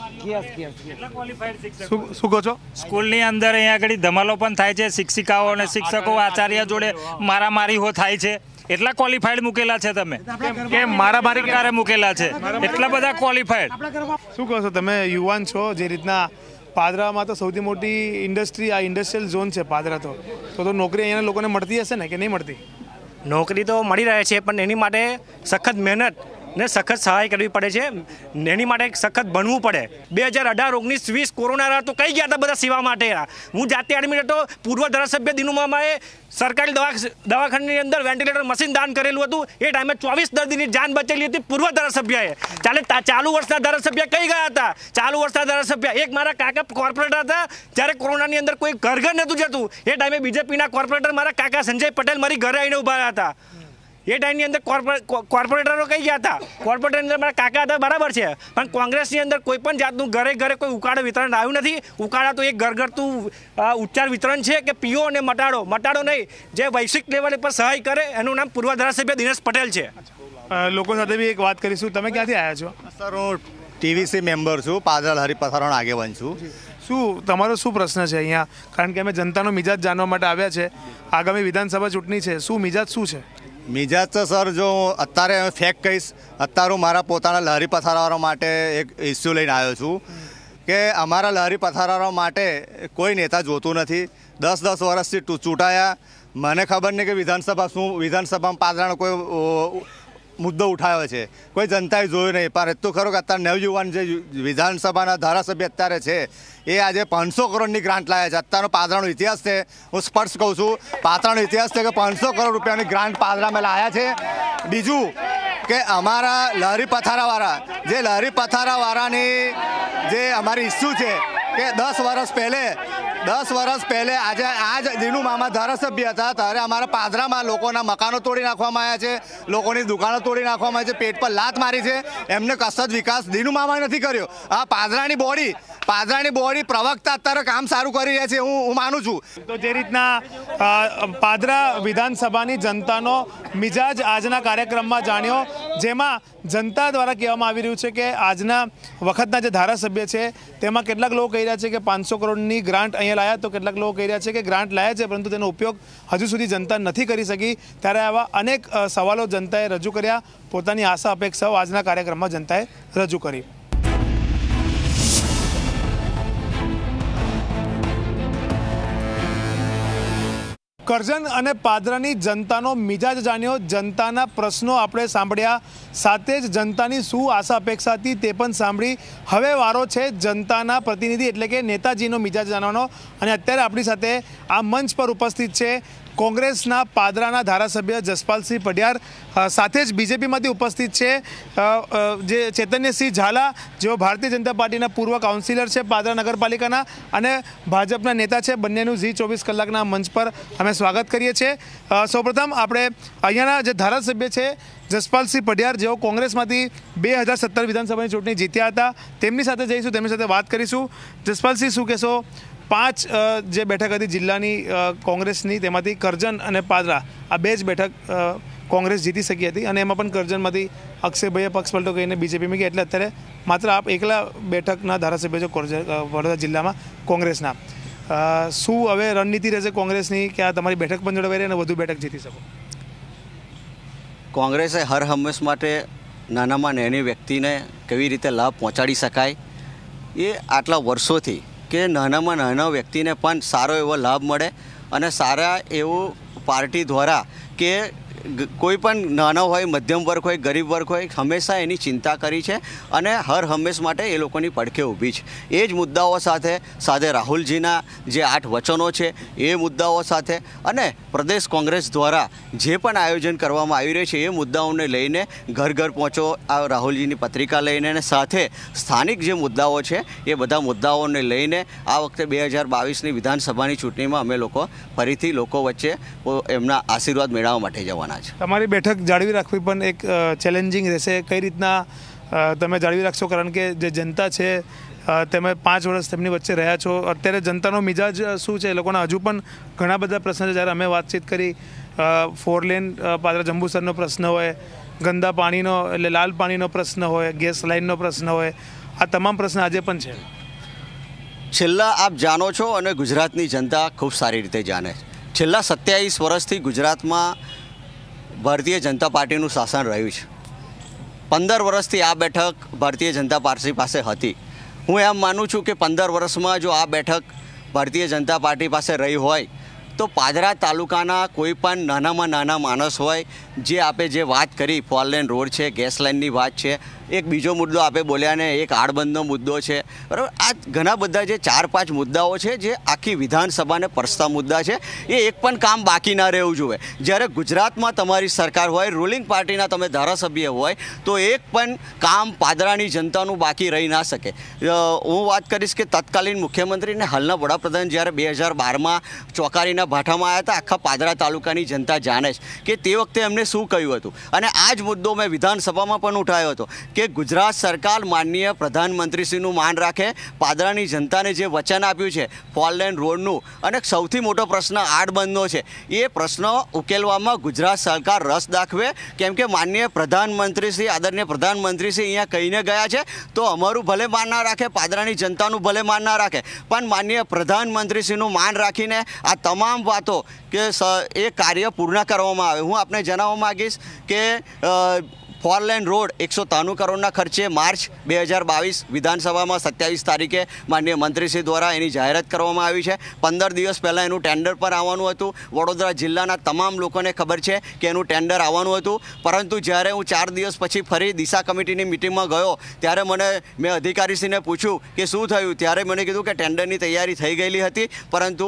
શું કહો છો? સ્કૂલની અંદર અહીંયા આગળ ધમાલો પણ થાય છે, શિક્ષિકાઓ અને શિક્ષકો આચાર્ય જોડે મારામારી થાય છે. એટલા ક્વોલિફાઈડ મૂકેલા છે તમે કે મારામારી કારે મૂકેલા છે, એટલા બધા ક્વોલિફાઈડ. શું કહો છો તમે? યુવાન છો, જે રીતના પાદરામાં તો સૌથી મોટી ઇન્ડસ્ટ્રી આ ઇન્ડસ્ટ્રીયલ ઝોન છે પાદરા, તો નોકરી અહીંયાના લોકોને મળતી હશે ને કે નહીં મળતી? નોકરી તો મળી રહે છે, પણ એની માટે સખત મહેનત ને સખત સહાય કરવી પડે છે. એની માટે સખત ભણવું પડે. 2018, 19, 20 કોરોના તો કઈ ગયા હતા બધા સેવા માટે. હું જાતે એડમિટ હતો. પૂર્વ ધારાસભ્ય દિનુમામાએ સરકારી દવાખાનાની અંદર વેન્ટિલેટર મશીન દાન કરેલું હતું. એ ટાઈમે 24 દર્દીની જાન બચેલી હતી પૂર્વ ધારાસભ્યએ. ચાલુ વર્ષના ધારાસભ્ય કઈ ગયા હતા? ચાલુ વર્ષના ધારાસભ્ય એક મારા કાકા કોર્પોરેટર હતા, જ્યારે કોરોનાની અંદર કોઈ ઘર નહોતું જતું. એ ટાઈમે બીજેપીના કોર્પોરેટર મારા કાકા સંજય પટેલ મારી ઘરે આવીને ઉભા હતા. એ ટાઈમની અંદર કોર્પોરેટરો કઈ ગયા હતા? કોર્પોરેટરની અંદર મારા કાકા હતા, બરાબર છે, પણ કોંગ્રેસની અંદર કોઈ પણ જાતનું ઘરે કોઈ ઉકાળા વિતરણ આવ્યું નથી. ઉકાળા તો એક ઘરઘરતું ઉચ્ચાર વિતરણ છે કે પીઓ અને મટાડો નહીં. જે વૈશ્વિક લેવલે પર સહાય કરે એનું નામ પૂર્વ ધારાસભ્ય દિનેશ પટેલ છે. લોકો સાથે બી એક વાત કરીશું. તમે ક્યાંથી આવ્યા છો? સર, હું TVC મેમ્બર છું, પાદરા લહેરી પથારણ આગેવાન છું. શું તમારો શું પ્રશ્ન છે અહીંયા? કારણ કે અમે જનતાનો મિજાજ જાણવા માટે આવ્યા છે. આગામી વિધાનસભા ચૂંટણી છે, શું મિજાજ શું છે? મિજાજ તો સર, જો અત્યારે ફેક કહીશ, અત્યારે હું મારા પોતાના લહેરી પથારાવાળા માટે એક ઇસ્યુ લઈને આવ્યો છું કે અમારા લહેરી પથારાવાળા માટે કોઈ નેતા જોતું નથી. 10 વર્ષથી ચૂંટાયા, મને ખબર નહીં કે વિધાનસભામાં પાદરાનો કોઈ મુદ્દો ઉઠાવ્યો છે, કોઈ જનતાએ જોયું નહીં. પણ એટલું ખરું કે અત્યારે નવયુવાન જે વિધાનસભાના ધારાસભ્ય અત્યારે છે એ આજે 500 કરોડની ગ્રાન્ટ લાવ્યા છે. અત્યારનો પાદરાનો ઇતિહાસ છે, હું સ્પષ્ટ કહું છું, પાદરાનો ઇતિહાસ છે કે 500 કરોડ રૂપિયાની ગ્રાન્ટ પાદરામાં લાવ્યા છે. બીજું કે અમારા લહેરી પથારાવાળાની જે અમારી ઇસ્યુ છે કે 10 વર્ષ પહેલે આજે આ જ દીનુ મામા ધારાસભ્ય હતા ત્યારે અમારા પાદરામાં લોકોના મકાનો તોડી નાખવામાં આવ્યા છે, લોકોની દુકાનો તોડી નાખવામાં આવી છે, પેટ પર લાત મારી છે. એમને કશો વિકાસ દીનુ મામાએ નથી કર્યો. આ પાદરાની બોડી પ્રવક્તા અત્યારે કામ સારું કરી રહ્યા છે, હું માનું છું. તો જે રીતના પાદરા વિધાનસભાની જનતાનો મિજાજ આજના કાર્યક્રમમાં જાણ્યો, જેમાં જનતા દ્વારા કહેવામાં આવી રહ્યું છે કે આજના વખતના જે ધારાસભ્ય છે તેમાં કેટલાક લોકો કહી રહ્યા છે કે 500 કરોડની ગ્રાન્ટ અહીંયા લાયા, તો કેટલાક લોકો કહી રહ્યા છે કે ગ્રાન્ટ લાયા છે પરંતુ તેનો ઉપયોગ હજુ સુધી જનતા નથી કરી શકી. ત્યારે આવા અનેક સવાલો જનતાએ રજૂ કર્યા, પોતાની આશા અપેક્ષાઓ આજના કાર્યક્રમમાં જનતાએ રજૂ કરી. કરજણ અને પાદરાની જનતાનો મિજાજ જાણ્યો, જનતાના પ્રશ્નો આપણે સાંભળ્યા, સાથે જ જનતાની શું આશા અપેક્ષા હતી તે પણ સાંભળી. હવે વારો છે જનતાના પ્રતિનિધિ એટલે કે નેતાજીનો મિજાજ જાણવાનો. અને અત્યારે આપણી સાથે આ મંચ પર ઉપસ્થિત છે કોંગ્રેસના પાદરાના ધારાસભ્ય જસપાલસિંહ પઢિયાર, સાથે જ બીજેપીમાંથી ઉપસ્થિત છે જે ચૈતન્યસિંહ ઝાલા, જેઓ ભારતીય જનતા પાર્ટીના પૂર્વ કાઉન્સિલર છે પાદરા નગરપાલિકાના અને ભાજપના નેતા છે. બંનેનું ઝી 24 કલાકના મંચ પર અમે સ્વાગત કરીએ છીએ. સૌપ્રથમ આપણે અહીંયાના જે ધારાસભ્ય છે જસપાલસિંહ પઢિયાર, જેઓ કોંગ્રેસમાંથી 2017 વિધાનસભાની ચૂંટણી જીત્યા હતા, તેમની સાથે જઈશું, તેમની સાથે વાત કરીશું. જસપાલસિંહ, શું કહેશો? 5 જે બેઠક હતી જિલ્લાની કોંગ્રેસની, તેમાંથી કરજણ અને પાદરા આ 2 જ બેઠક કોંગ્રેસ જીતી શકી હતી અને એમાં પણ કરજણમાંથી અક્ષયભાઈએ પક્ષ પલટો કરીને બીજેપીમાં ગયા, એટલે અત્યારે માત્ર આપ એકલા બેઠકના ધારાસભ્ય છો વડોદરા જિલ્લામાં કોંગ્રેસના. શું હવે રણનીતિ રહેશે કોંગ્રેસની કે આ તમારી બેઠક પણ જળવાઈ રહે અને વધુ બેઠક જીતી શકો? કોંગ્રેસે હર હંમેશ માટે નાનામાં નાની વ્યક્તિને કેવી રીતે લાભ પહોંચાડી શકાય એ આટલા વર્ષોથી કે નાનામાં નાના વ્યક્તિને પણ સારો એવો લાભ મળે અને સારા એવું પાર્ટી દ્વારા કે કોઈ પણ નાનો હોય, મધ્યમ વર્ગ હોય, ગરીબ વર્ગ હોય, હંમેશા એની ચિંતા કરી છે અને હર હંમેશ માટે એ લોકોની પડખે ઊભી છે. એ જ મુદ્દાઓ સાથે રાહુલજીના જે 8 વચનો છે એ મુદ્દાઓ સાથે અને પ્રદેશ કોંગ્રેસ દ્વારા જે પણ આયોજન કરવામાં આવી રહ્યું છે એ મુદ્દાઓને લઈને ઘર ઘર પહોંચો આ રાહુલજીની પત્રિકા લઈને અને સાથે સ્થાનિક જે મુદ્દાઓ છે એ બધા મુદ્દાઓને લઈને આ વખતે 2022ની વિધાનસભાની ચૂંટણીમાં અમે લોકો ફરીથી લોકો વચ્ચે એમના આશીર્વાદ મેળવવા માટે જવાના. તમારી બેઠક જાળવી રાખવી પણ એક ચેલેન્જિંગ રહેશે. કઈ રીતના તમે જાળવી રાખશો? કારણ કે જે જનતા છે તમે 5 વર્ષ તેમની વચ્ચે રહ્યા છો, અત્યારે જનતાનો મિજાજ શું છે? એ લોકોના હજુ પણ ઘણા બધા પ્રશ્ન છે. જ્યારે અમે વાતચીત કરી 4 લેન પાદરા જંબુસરનો પ્રશ્ન હોય, ગંદા પાણીનો એટલે લાલ પાણીનો પ્રશ્ન હોય, ગેસ લાઇનનો પ્રશ્ન હોય, આ તમામ પ્રશ્ન આજે પણ છે. છેલ્લા આપ જાણો છો અને ગુજરાતની જનતા ખૂબ સારી રીતે જાણે છે, છેલ્લા 27 વર્ષથી ગુજરાતમાં ભારતીય જનતા પાર્ટીનું શાસન રહ્યું છે. 15 વર્ષથી આ બેઠક ભારતીય જનતા પાર્ટી પાસે હતી. હું એમ માનું છું કે 15 વર્ષમાં જો આ બેઠક ભારતીય જનતા પાર્ટી પાસે રહી હોય તો પાદરા તાલુકાના કોઈ પણ નાનામાં નાના માણસ હોય, જે આપે જે વાત કરી 4 લેન રોડ છે, ગેસ લાઇનની વાત છે, એક બીજો મુદ્દો આપે બોલ્યા ને એક આડબંધનો મુદ્દો છે, બરાબર. આ ઘણા બધા જે 4-5 મુદ્દાઓ છે જે આખી વિધાનસભાને પરસતા મુદ્દા છે, એ એક પણ કામ બાકી ના રહેવું જોઈએ. જ્યારે ગુજરાતમાં તમારી સરકાર હોય, રૂલિંગ પાર્ટીના તમે ધારાસભ્ય હોય તો એક પણ કામ પાદરાની જનતાનું બાકી રહી ના શકે. હું વાત કરીશ કે તત્કાલીન મુખ્યમંત્રી અને હાલના વડાપ્રધાન જ્યારે 2012માં ચોકારીના ભાઠામાં આવ્યા હતા, આખા પાદરા તાલુકાની જનતા જાણે છે કે તે વખતે એમને શું કહ્યું હતું. અને આ જ મુદ્દો મેં વિધાનસભામાં પણ ઉઠાવ્યો હતો કે ગુજરાત સરકાર માનનીય પ્રધાનમંત્રીશ્રીનું માન રાખે, પાદરાની જનતાને જે વચન આપ્યું છે 4 લેન રોડનું, અને સૌથી મોટો પ્રશ્ન આડબંધનો છે, એ પ્રશ્ન ઉકેલવામાં ગુજરાત સરકાર રસ દાખવે. કેમ કે માનનીય પ્રધાનમંત્રીશ્રી, આદરણીય પ્રધાનમંત્રીશ્રી અહીંયા કહીને ગયા છે તો અમારું ભલે માન ના રાખે, પાદરાની જનતાનું ભલે માન ના રાખે, પણ માનનીય પ્રધાનમંત્રીશ્રીનું માન રાખીને આ તમામ વાતો કે એ કાર્ય પૂર્ણ કરવામાં આવે. હું આપને જણાવવા માગીશ કે 4 લેન રોડ 193 કરોડના ખર્ચે માર્ચ 2022 વિધાનસભામાં 27 તારીખે માનનીય મંત્રીશ્રી દ્વારા એની જાહેરાત કરવામાં આવી છે. 15 દિવસ પહેલાં એનું ટેન્ડર પર આવવાનું હતું. વડોદરા જિલ્લાના તમામ લોકોને ખબર છે કે એનું ટેન્ડર આવવાનું હતું, પરંતુ જ્યારે હું 4 દિવસ પછી ફરી દિશા કમિટીની મિટિંગમાં ગયો ત્યારે મેં અધિકારીશ્રીને પૂછ્યું કે શું થયું. ત્યારે મને કીધું કે ટેન્ડરની તૈયારી થઈ ગયેલી હતી, પરંતુ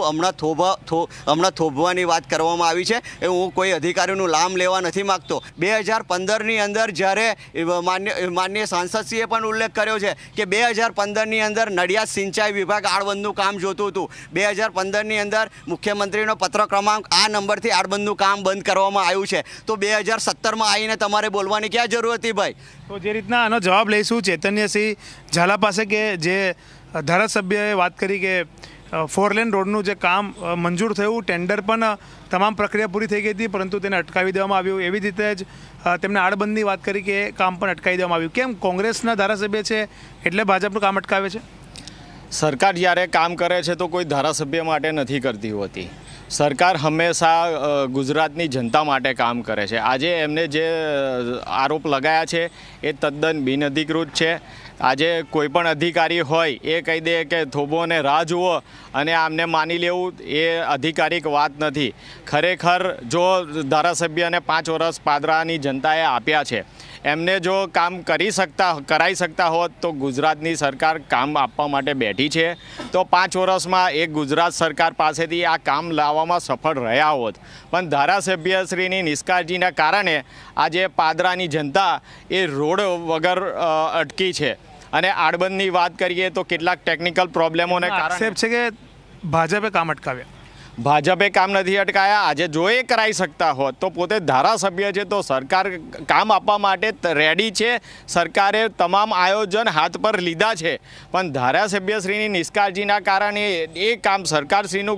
હમણાં થોભવાની વાત કરવામાં આવી છે. એ હું કોઈ અધિકારીનું નામ લેવા નથી માગતો. 2015ની અંદર જ્યારે માનનીય સાંસદશ્રીએ પણ ઉલ્લેખ કર્યો છે કે 2015ની અંદર નડિયાદ સિંચાઈ વિભાગ આડબંધનું કામ જોતું હતું. 2015ની અંદર મુખ્યમંત્રીનો પત્ર ક્રમાંક આ નંબરથી આડબંધનું કામ બંધ કરવામાં આવ્યું છે. તો 2017માં આવીને તમારે બોલવાની ક્યાં જરૂર હતી ભાઈ? તો જે રીતના આનો જવાબ લઈશું ચૈતન્યસિંહ ઝાલા પાસે કે જે ધારાસભ્યએ વાત કરી કે 4 લેન રોડનું જે કામ મંજૂર થયું, ટેન્ડર પણ તમામ પ્રક્રિયા પૂરી થઈ ગઈ હતી, પરંતુ તેને અટકાવી દેવામાં આવ્યું. એવી જ રીતે જ તેમણે આડબંધની વાત કરી કે કામ પણ અટકાવી દેવામાં આવ્યું. કેમ કોંગ્રેસના ધારાસભ્ય છે એટલે ભાજપનું કામ અટકાવે છે? સરકાર જ્યારે કામ કરે છે તો કોઈ ધારાસભ્ય માટે નથી કરતી હોતી. સરકાર હંમેશા ગુજરાતની જનતા માટે કામ કરે છે. આજે એમને જે આરોપ લગાયા છે એ તદ્દન બિનઅધિકૃત છે. આજે કોઈ પણ અધિકારી હોય એ કહી દે કે થોભોને રાહ જુઓ અને આમને માની લેવું, એ અધિકારિક વાત નથી. ખરેખર જો ધારાસભ્યને 5 વર્ષ પાદરાની જનતાએ આપ્યા છે, એમને જો કામ કરાઈ શકતા હોત તો ગુજરાતની સરકાર કામ આપવા માટે બેઠી છે. તો 5 વર્ષમાં એક ગુજરાત સરકાર પાસેથી આ કામ લાવવામાં સફળ રહ્યા હોત. પણ ધારાસભ્યશ્રીની નિષ્કાળજીના કારણે આજે પાદરાની જનતા એ રોડ વગર અટકી છે. અને આડબંધની વાત કરીએ તો કેટલાક ટેકનિકલ પ્રોબ્લેમોને કારણે છે કે ભાજપે કામ અટકાવ્યા. ભાજપે કામ નથી અટકાયા. આજે જો એ કરાઈ શકતા હોત તો પોતે ધારાસભ્ય છે તો સરકાર કામ આપવા માટે રેડી છે. સરકારે તમામ આયોજન હાથ પર લીધા છે, પણ ધારાસભ્યશ્રીની નિષ્કાળજીના કારણે એ કામ સરકારશ્રીનું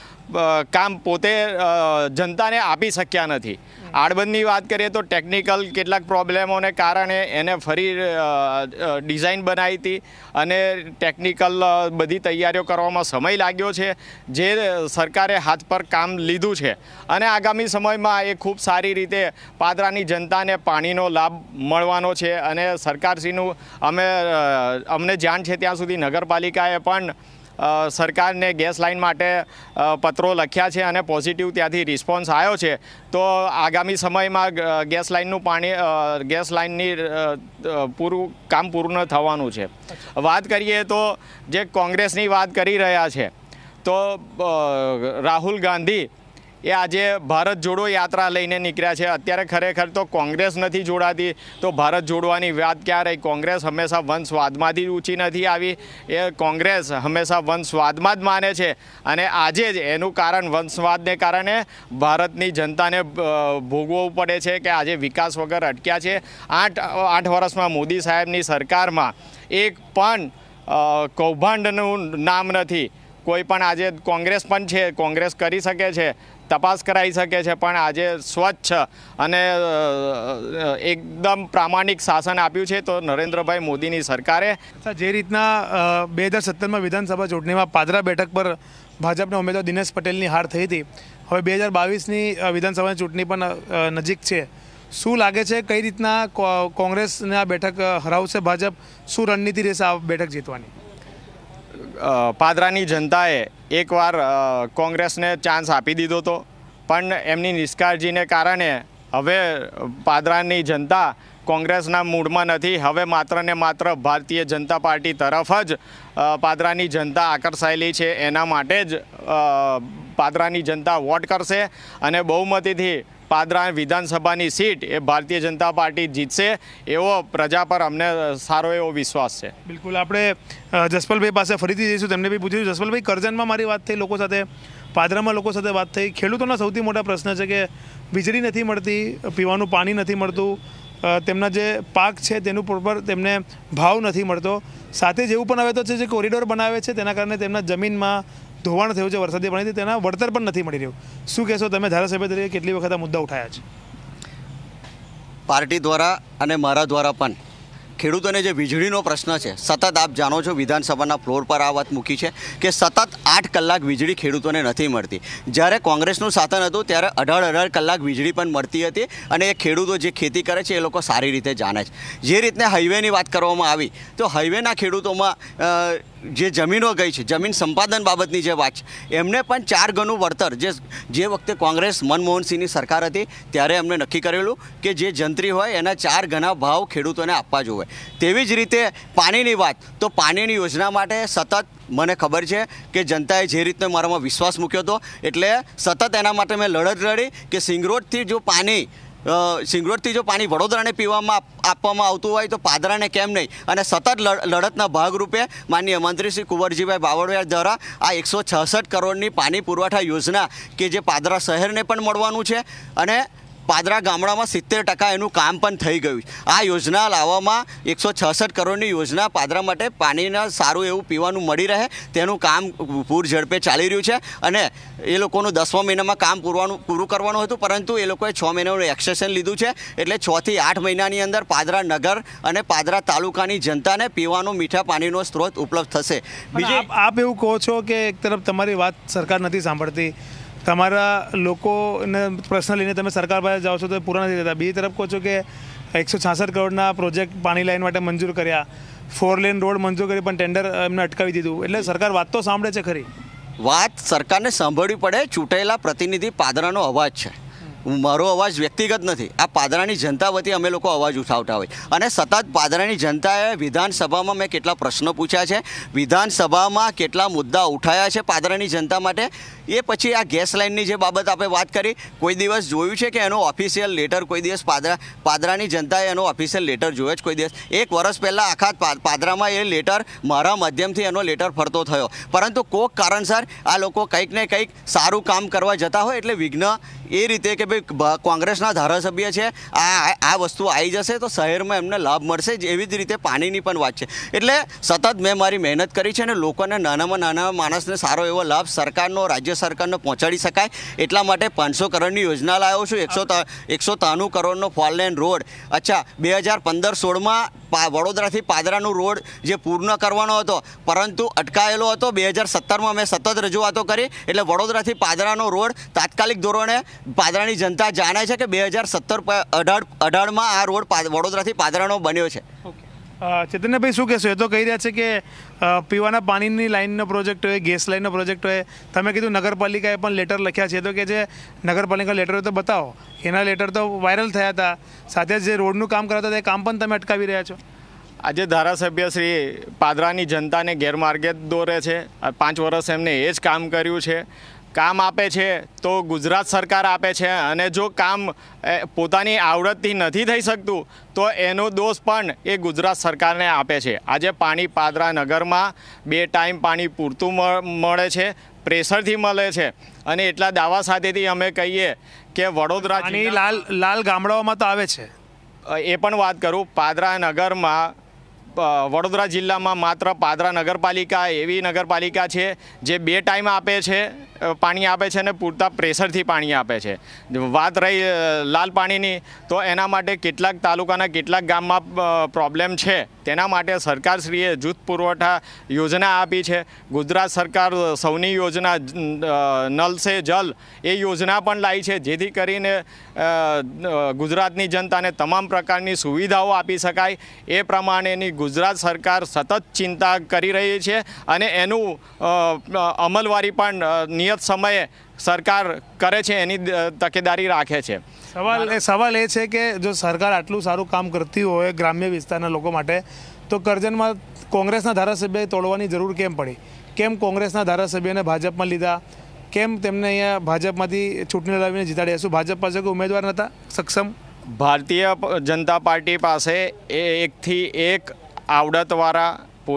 કામ પોતે જનતાને આપી શક્યા નથી. આડબંધની વાત કરીએ તો ટેકનિકલ કેટલાક પ્રોબ્લેમોને કારણે એને ફરી ડિઝાઇન બનાવી હતી અને ટેકનિકલ બધી તૈયારીઓ કરવામાં સમય લાગ્યો છે. જે સરકારે હાથ પર કામ લીધું છે અને આગામી સમયમાં એ ખૂબ સારી રીતે પાદરાની જનતાને પાણીનો લાભ મળવાનો છે. અને સરકારશ્રીનું અમને જાણ છે ત્યાં સુધી નગરપાલિકાએ પણ સરકારને ગેસ લાઇન માટે પત્રો લખ્યા છે અને પોઝિટિવ ત્યાંથી રિસ્પોન્સ આવ્યો છે. તો આગામી સમયમાં ગેસ લાઇનની કામ પૂર્ણ થવાનું છે. વાત કરીએ તો જે કોંગ્રેસની વાત કરી રહ્યા છે તો રાહુલ ગાંધી એ આજે ભારત જોડો યાત્રા લઈને નીકળ્યા છે. અત્યારે ખરેખર તો કોંગ્રેસ નથી જોડાતી તો ભારત જોડવાની વાત ક્યાં રહી? કોંગ્રેસ હંમેશા વંશવાદમાંથી ઊંચી નથી આવી. એ કોંગ્રેસ હંમેશા વંશવાદમાં જ માને છે અને આજે જ એનું કારણ વંશવાદને કારણે ભારતની જનતાને ભોગવવું પડે છે કે આજે વિકાસ વગર અટક્યા છે. 8 વર્ષમાં મોદી સાહેબની સરકારમાં એક પણ કૌભાંડનું નામ નથી. કોઈ પણ આજે કોંગ્રેસ પણ છે, કોંગ્રેસ કરી શકે છે, તપાસ કરાવી શકે છે, પણ આજે સ્વચ્છ અને એકદમ પ્રામાણિક શાસન આપ્યું છે તો નરેન્દ્રભાઈ મોદીની સરકારે. જે રીતના 2017માં વિધાનસભા ચૂંટણીમાં પાદરા બેઠક પર ભાજપના ઉમેદવાર દિનેશ પટેલની હાર થઈ હતી, હવે 2022ની વિધાનસભાની ચૂંટણી પણ નજીક છે. શું લાગે છે કઈ રીતના કોંગ્રેસને આ બેઠક હરાવશે ભાજપ? શું રણનીતિ રહેશે આ બેઠક જીતવાની? પાદરાની જનતાએ એકવાર કોંગ્રેસને ચાન્સ આપી દીધો હતો, પણ એમની નિષ્કાળજીને કારણે હવે પાદરાની જનતા કોંગ્રેસના મૂડમાં નથી. હવે માત્ર ને માત્ર ભારતીય જનતા પાર્ટી તરફ જ પાદરાની જનતા આકર્ષાયેલી છે. એના માટે જ પાદરાની જનતા વોટ કરશે અને બહુમતીથી પાદરા વિધાનસભાની સીટ એ ભારતીય જનતા પાર્ટી જીતશે એવો પ્રજા પર અમને સારો એવો વિશ્વાસ છે. બિલકુલ. આપણે જસપાલભાઈ પાસે ફરીથી જઈશું, તેમને બી પૂછ્યું. જસપાલભાઈ, કરજણમાં મારી વાત થઈ લોકો સાથે, પાદરામાં લોકો સાથે વાત થઈ. ખેડૂતોના સૌથી મોટા પ્રશ્ન છે કે વીજળી નથી મળતી, પીવાનું પાણી નથી મળતું, તેમના જે પાક છે તેનું પ્રોપર તેમને ભાવ નથી મળતો. સાથે જેવું પણ હવે તો છે જે કોરિડોર બનાવે છે તેના કારણે તેમના જમીનમાં ધોવાણ થયું છે વરસાદી પાણીથી, તેના વળતર પણ નથી મળી રહ્યું. શું કહેશો તમે ધારાસભ્ય તરીકે કેટલી વખત આ મુદ્દા ઉઠાયા છે? પાર્ટી દ્વારા અને મારા દ્વારા પણ ખેડૂતોને જે વીજળીનો પ્રશ્ન છે, સતત આપ જાણો છો વિધાનસભાના ફ્લોર પર આ વાત મૂકી છે કે સતત 8 કલાક વીજળી ખેડૂતોને નથી મળતી. જ્યારે કોંગ્રેસનું શાસન હતું ત્યારે 18 કલાક વીજળી પણ મળતી હતી અને એ ખેડૂતો જે ખેતી કરે છે એ લોકો સારી રીતે જાણે છે. જે રીતે હાઈવેની વાત કરવામાં આવી તો હાઈવેના ખેડૂતોમાં જે જમીનો ગઈ છે, જમીન સંપાદન બાબતની જે વાત છે, એમને પણ 4 ગણું વળતર જે વખતે કોંગ્રેસ મનમોહનસિંહની સરકાર હતી ત્યારે એમને નક્કી કરેલું કે જે જંત્રી હોય એના 4 ગણા ભાવ ખેડૂતોને આપવા જોઈએ. તેવી જ રીતે પાણીની વાત, તો પાણીની યોજના માટે સતત મને ખબર છે કે જનતાએ જે રીતનો મારામાં વિશ્વાસ મૂક્યો હતો એટલે સતત એના માટે મેં લડત લડી કે સિંગરોડથી જો પાણી વડોદરાને પીવામાં આપવામાં આવતું હોય તો પાદરાને કેમ નહીં, અને સતત લડતના ભાગરૂપે માનનીય મંત્રી શ્રી કુંવરજીભાઈ બાવળિયા દ્વારા આ 166 કરોડની પાણી પુરવઠા યોજના કે જે પાદરા શહેરને પણ મળવાનું છે અને પાદરા ગામડામાં 70% એનું કામ પણ થઈ ગયું. આ યોજના લાવવામાં 166 કરોડની યોજના પાદરા માટે પાણીના સારું એવું પીવાનું મળી રહે તેનું કામ પૂર ઝડપે ચાલી રહ્યું છે અને એ લોકોનું 10મા મહિનામાં કામ પૂરું કરવાનું હતું, પરંતુ એ લોકોએ 6 મહિનાનું એક્સટેન્શન લીધું છે. એટલે 6 થી 8 મહિનાની અંદર પાદરા નગર અને પાદરા તાલુકાની જનતાને પીવાનું મીઠા પાણીનો સ્ત્રોત ઉપલબ્ધ થશે. બીજી આપ એવું કહો છો કે એક તરફ તમારી વાત સરકાર નથી સાંભળતી, તમારા લોકોને પ્રશ્ન લઈને તમે સરકાર પાસે જાઓ છો તો પૂરા નથી થતા. બીજી તરફ કહો છો કે 166 કરોડના પ્રોજેક્ટ પાણી લાઈન માટે મંજૂર કર્યા, 4 લેન રોડ મંજૂર કરી પણ ટેન્ડર એમને અટકાવી દીધું. એટલે સરકાર વાત તો સાંભળે છે ખરી? વાત સરકારને સાંભળવી પડે. ચૂંટાયેલા પ્રતિનિધિ પાદરાનો અવાજ છે, મારો અવાજ વ્યક્તિગત નથી. આ પાદરાની જનતા વતી અમે લોકો અવાજ ઉઠાવતા હોય અને સતત પાદરાની જનતાએ વિધાનસભામાં મેં કેટલા પ્રશ્નો પૂછ્યા છે, વિધાનસભામાં કેટલા મુદ્દા ઉઠાયા છે પાદરાની જનતા માટે. એ પછી આ ગેસ લાઇનની જે બાબત આપણે વાત કરી, કોઈ દિવસ જોયું છે કે એનો ઓફિશિયલ લેટર કોઈ દિવસ પાદરાની જનતાએ એનો ઓફિશિયલ લેટર જોયો જ કોઈ દિવસ? 1 વર્ષ પહેલાં આખા પાદરામાં એ લેટર મારા માધ્યમથી એનો લેટર ફરતો થયો, પરંતુ કોઈક કારણસર આ લોકો કંઈક ને કંઈક સારું કામ કરવા જતા હોય એટલે વિઘ્ન એ રીતે કે ભાઈ કોંગ્રેસના ધારાસભ્ય છે, આ વસ્તુ આવી જશે તો શહેરમાં એમને લાભ મળશે. એવી જ રીતે પાણીની પણ વાત છે. એટલે સતત મેં મારી મહેનત કરી છે અને લોકોને નાનામાં નાના માણસને સારો એવો લાભ સરકારનો, રાજ્ય સરકારને પહોંચાડી શકાય એટલા માટે 500 કરોડની યોજના લાવ્યો છું. 193 કરોડનો 4 લેન રોડ. અચ્છા, 2015-16માં વડોદરાથી પાદરાનું રોડ જે પૂર્ણ કરવાનો હતો પરંતુ અટકાયેલો હતો. 2017માં મેં સતત રજૂઆતો કરી એટલે વડોદરાથી પાદરાનો રોડ તાત્કાલિક ધોરણે પાદરાની જનતા જાણે છે કે 2017-18માં આ રોડ વડોદરાથી પાદરાનો બન્યો છે. ચેતનભાઈ શું કહેશો? એ તો કહી રહ્યા છે કે પીવાના પાણીની લાઇનનો પ્રોજેક્ટ હોય, ગેસ લાઇનનો પ્રોજેક્ટ હોય, તમે કીધું નગરપાલિકાએ પણ લેટર લખ્યા છે, તો કે જે નગરપાલિકા લેટર હોય તો બતાવો. એના લેટર તો વાયરલ થયા હતા, સાથે જે રોડનું કામ કરાતા તે કામ પણ તમે અટકાવી રહ્યા છો. આજે ધારાસભ્ય શ્રી પાદરાની જનતાને ગેરમાર્ગે દોરે છે. 5 વર્ષ એમને એ જ કામ કર્યું છે. કામ આપે છે તો ગુજરાત સરકાર આપે છે અને જો કામ પોતાની આવડતથી નથી થઈ શકતું તો એનો દોષ પણ એ ગુજરાત સરકારને આપે છે. આજે પાણી પાદરા નગરમાં 2 ટાઈમ પાણી પૂરતું મળે છે, પ્રેશરથી મળે છે અને એટલા દાવા સાથેથી અમે કહીએ કે વડોદરા લાલ ગામડાઓમાં તો આવે છે. એ પણ વાત કરું, પાદરા નગરમાં વડોદરા જિલ્લામાં માત્ર પાદરા નગરપાલિકા એવી નગરપાલિકા છે જે 2 ટાઈમ આપે છે, પાણી આપે છે અને પૂરતા પ્રેશરથી પાણી આપે છે. વાત રહી લાલ પાણીની તો એના માટે કેટલાક તાલુકાના કેટલાક ગામમાં પ્રોબ્લેમ છે. તેના માટે સરકારશ્રીએ જૂથ પુરવઠા યોજના આપી છે. ગુજરાત સરકાર સૌની યોજના નલ સે જલ એ યોજના પણ લાવી છે જેથી કરીને ગુજરાતની જનતાને તમામ પ્રકારની સુવિધાઓ આપી શકાય. એ પ્રમાણેની ગુજરાત સરકાર સતત ચિંતા કરી રહી છે અને એનું અમલવારી પણ નિયત સમયે સરકાર કરે છે, એની તકેદારી રાખે છે. સવાલ એ છે કે જો સરકાર આટલું સારું કામ કરતી હોય ગ્રામ્ય વિસ્તારના લોકો માટે તો કરજણમાં કોંગ્રેસના ધારાસભ્યએ તોડવાની જરૂર કેમ પડી? કેમ કોંગ્રેસના ધારાસભ્યને ભાજપમાં લીધા? કેમ તેમને અહીંયા ભાજપમાંથી ચૂંટણી લાવીને જીતાડ્યા? શું ભાજપ પાસે કોઈ ઉમેદવાર નહોતા સક્ષમ? ભારતીય જનતા પાર્ટી પાસે એકથી એક આવડતવાળા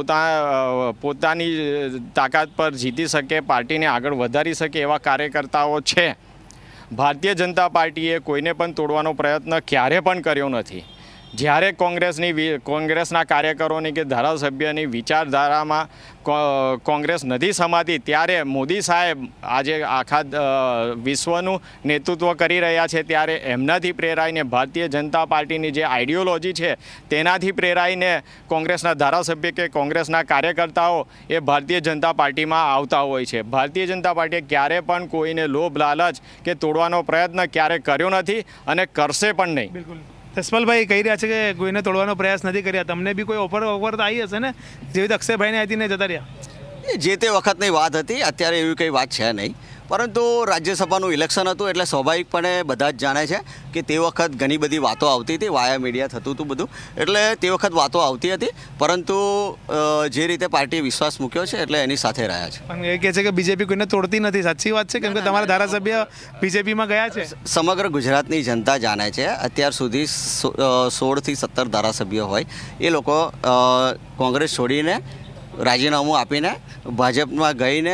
પોતાની તાકાત પર જીતી શકે, પાર્ટીને આગળ વધારી શકે એવા કાર્યકર્તાઓ છે. ભારતીય જનતા પાર્ટીએ કોઈને પણ તોડવાનો પ્રયત્ન ક્યારે પણ કર્યો નથી. જ્યારે કોંગ્રેસના કાર્યકરોની કે ધારાસભ્યની વિચારધારામાં કોંગ્રેસ નથી સમાતી, ત્યારે મોદી સાહેબ આજે આખા વિશ્વનું નેતૃત્વ કરી રહ્યા છે, ત્યારે એમનાથી પ્રેરાઈને ભારતીય જનતા પાર્ટીની જે આઈડિયોલોજી છે તેનાથી પ્રેરાઈને કોંગ્રેસના ધારાસભ્ય કે કોંગ્રેસના કાર્યકર્તાઓ એ ભારતીય જનતા પાર્ટીમાં આવતા હોય છે. ભારતીય જનતા પાર્ટીએ ક્યારે પણ કોઈને લોભ લાલચ કે તોડવાનો પ્રયત્ન ક્યારે કર્યો નથી અને કરશે પણ નહીં. જસપાલભાઈ કહી રહ્યા છે કે કોઈને તોડવાનો પ્રયાસ નથી કર્યા. તમને બી કોઈ ઓફર તો આવી હશે ને, જેવી રીતે અક્ષયભાઈને આવી ને જતા રહ્યા? જે તે વખતની વાત હતી, અત્યારે એવી કંઈ વાત છે નહીં. પરંતુ રાજ્યસભાનું ઇલેક્શન હતું એટલે સ્વાભાવિકપણે બધા જ જાણે છે કે તે વખત ઘણી બધી વાતો આવતી હતી, વાયા મીડિયા થતું હતું બધું, એટલે તે વખત વાતો આવતી હતી. પરંતુ જે રીતે પાર્ટીએ વિશ્વાસ મૂક્યો છે એટલે એની સાથે રહ્યા છે. પણ એ કહે છે કે બીજેપી કોઈને તોડતી નથી. સાચી વાત છે? કેમ કે તમારા ધારાસભ્ય બીજેપીમાં ગયા છે. સમગ્ર ગુજરાતની જનતા જાણે છે. અત્યાર સુધી 16 થી 17 ધારાસભ્યો હોય એ લોકો કોંગ્રેસ છોડીને રાજીનામું આપીને ભાજપમાં ગઈને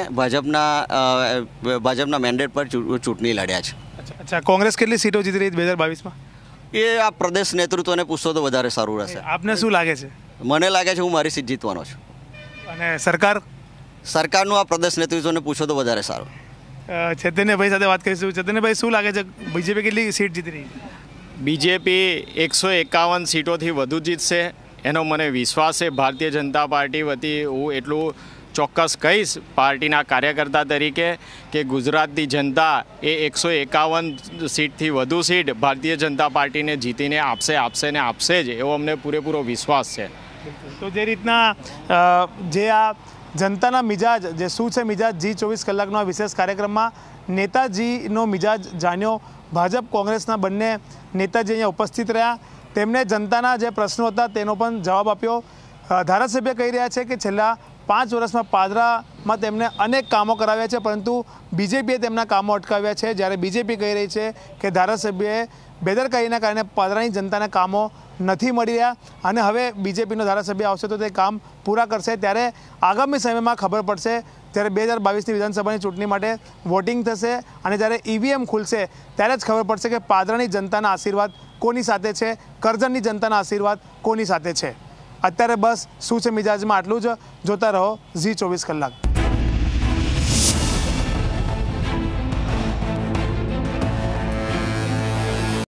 ભાજપના મેન્ડેટ પર ચૂંટણી લડ્યા છે. અચ્છા, કોંગ્રેસ કેટલી સીટો જીતી રહી 2022માં? એ આ પ્રદેશ નેતૃત્વને પૂછતો તો વધારે સારું રહેશે. આપને શું લાગે છે? મને લાગે છે હું મારી સીટ જીતવાનો છું. અને સરકારનું આ પ્રદેશ નેતૃત્વને પૂછો તો વધારે સારું. ચૈતન્યભાઈ સાથે વાત કરીશું. ચૈતન્યભાઈ, શું લાગે છે બીજેપી કેટલી સીટ જીતી રહી છે? બીજેપી 151 સીટોથી વધુ જીતશે એનો મને વિશ્વાસ છે. ભારતીય જનતા પાર્ટી વતી હું એટલું ચોક્કસ કહીશ પાર્ટીના કાર્યકર્તા તરીકે કે ગુજરાતની જનતા એ 151 સીટથી વધુ સીટ ભારતીય જનતા પાર્ટીને જીતીને આપશે ને આપશે જ, એવો અમને પૂરેપૂરો વિશ્વાસ છે. તો જે રીતના જે આ જનતાના મિજાજ જે શું છે મિજાજ G24 કલાકનો વિશેષ કાર્યક્રમમાં નેતાજીનો મિજાજ જાણ્યો. ભાજપ કોંગ્રેસના બંને નેતાજી અહીંયા ઉપસ્થિત રહ્યા. તેમણે જનતાના જે પ્રશ્નો હતા તેનો પણ જવાબ આપ્યો. ધારાસભ્ય કહી રહ્યા છે કે છેલ્લા 5 વર્ષમાં પાદરામાં તેમને અનેક કામો કરાવ્યા છે, પરંતુ બીજેપીએ તેમના કામો અટકાવ્યા છે. જ્યારે બીજેપી કહી રહી છે કે ધારાસભ્યએ બેદરકારીના કારણે પાદરાની જનતાને કામો નથી મળી રહ્યા અને હવે બીજેપીનો ધારાસભ્ય આવશે તો તે કામ પૂરા કરશે. ત્યારે આગામી સમયમાં ખબર પડશે જ્યારે 2022ની વિધાનસભાની ચૂંટણી માટે વોટિંગ થશે અને જ્યારે EVM ખુલશે ત્યારે જ ખબર પડશે કે પાદરાની જનતાના આશીર્વાદ કોની સાથે છે, કરજણની જનતાના આશીર્વાદ કોની સાથે છે. અત્યારે બસ શું છે મિજાજમાં આટલું જ. જોતા રહો G24 કલાક.